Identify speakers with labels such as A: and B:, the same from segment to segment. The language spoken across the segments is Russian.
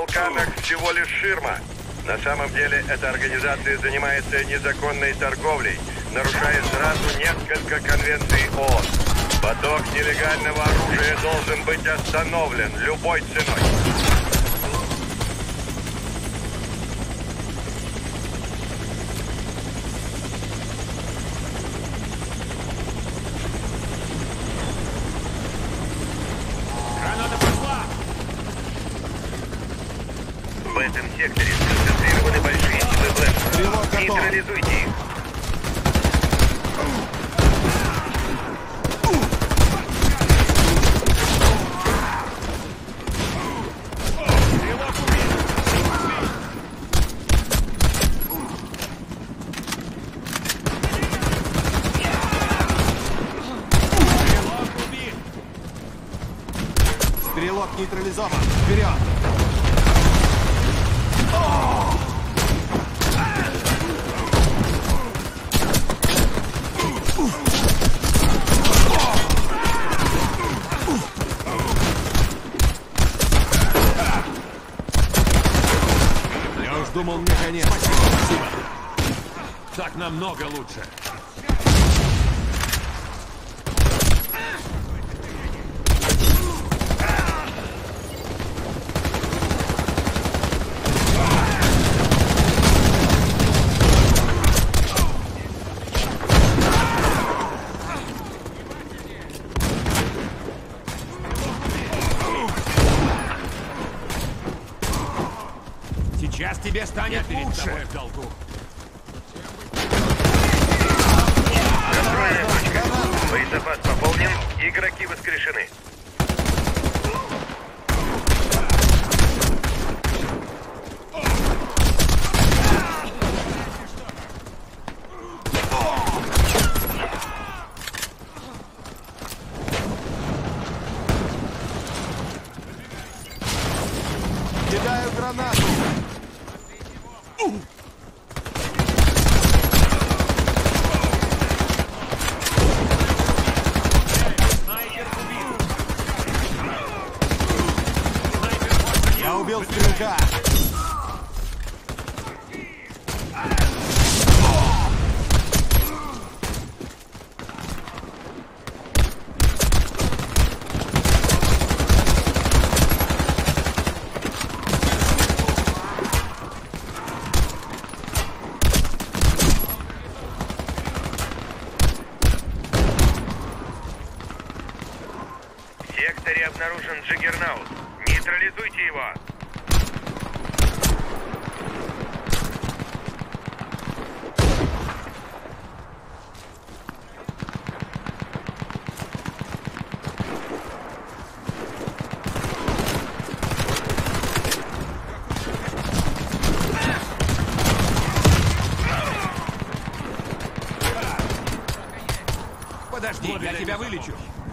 A: Балканах всего лишь ширма. На самом деле эта организация занимается незаконной торговлей, нарушая сразу несколько конвенций ООН. Поток нелегального оружия должен быть остановлен любой ценой. В этом секторе сконцентрированы большие силы Блэша. Нейтрализуйте их.
B: Стрелок нейтрализован. Вперед!
C: Я уж думал, мне конец. Спасибо. Так намного лучше. Сейчас тебе станет лучше. В долгу.
A: Контрольная точка. Боезапас пополнен. Игроки воскрешены.
B: Кидаю гранату! Я убил стрелка!
A: В секторе обнаружен Джаггернаут. Нейтрализуйте его.
C: Подожди, я тебя вылечу.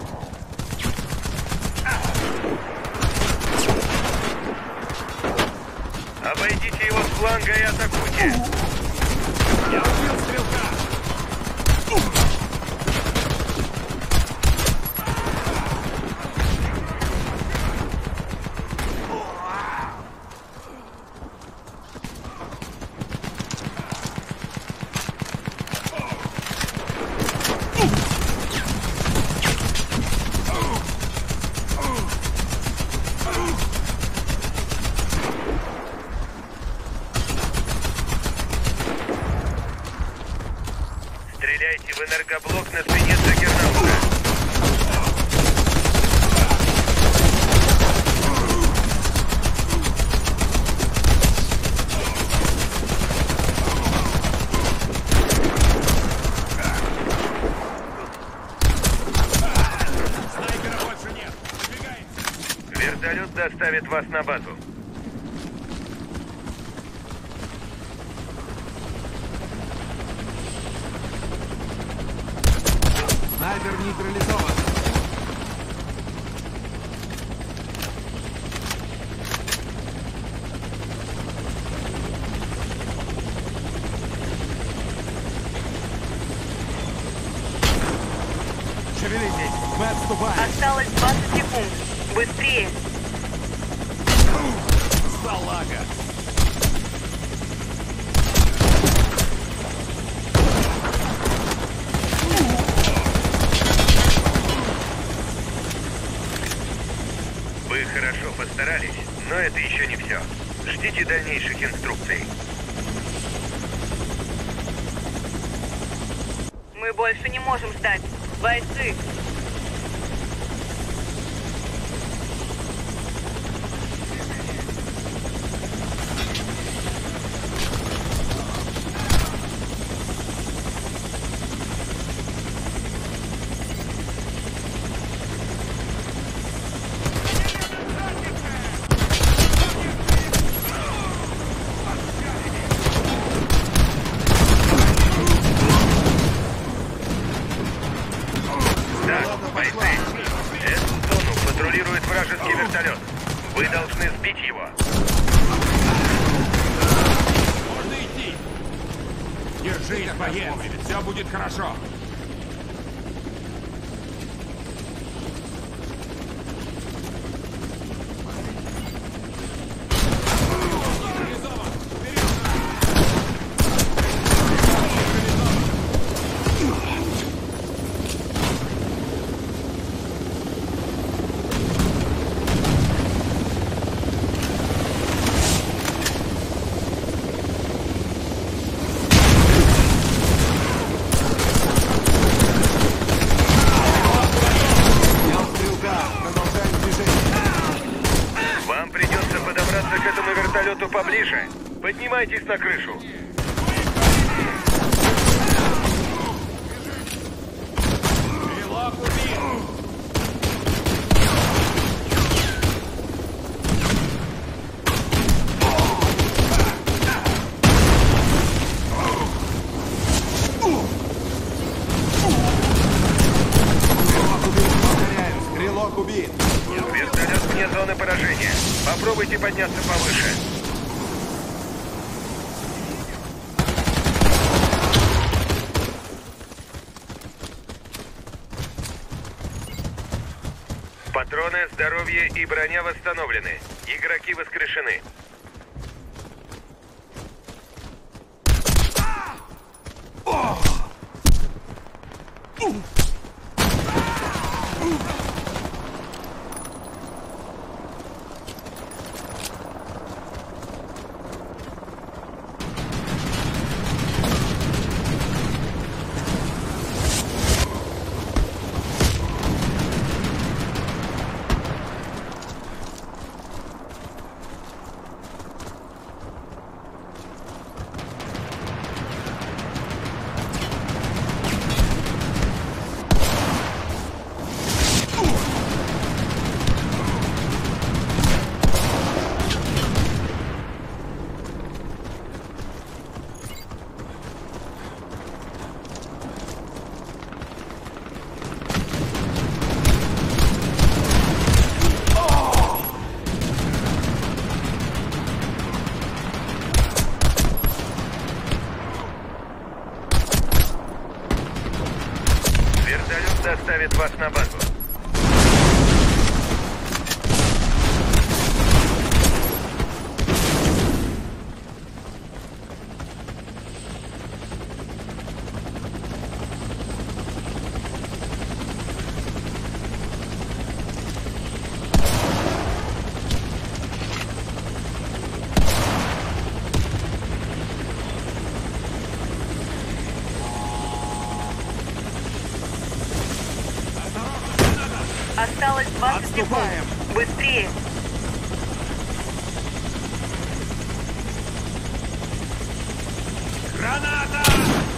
A: Обойдите его с фланга и атакуйте.
C: Я убил стрелка.
A: Стреляйте в энергоблок на спине Джаггернаута.
C: Снайпера больше нет. Выдвигаемся.
A: Вертолет доставит вас на базу.
B: Снайпер нейтрализован! Шевелитесь! Мы отступаем!
D: Осталось 20 секунд. Быстрее!
C: Салам!
A: постарались, но это еще не все. Ждите дальнейших инструкций.
D: Мы больше не можем ждать. Бойцы!
A: Вражеский вертолет. Вы должны сбить его.
C: Можно идти. Держись, боец. Все будет хорошо.
A: Поближе. Поднимайтесь на крышу.
C: Стрелок убит.
B: Стрелок убит.
A: Вертолет вне зоны поражения. Попробуйте подняться повыше. Патроны, здоровье и броня восстановлены. Игроки воскрешены. Доставит вас на базу.
D: Осталось 20 секунд.
B: Отступаем.
D: Быстрее.
C: Граната!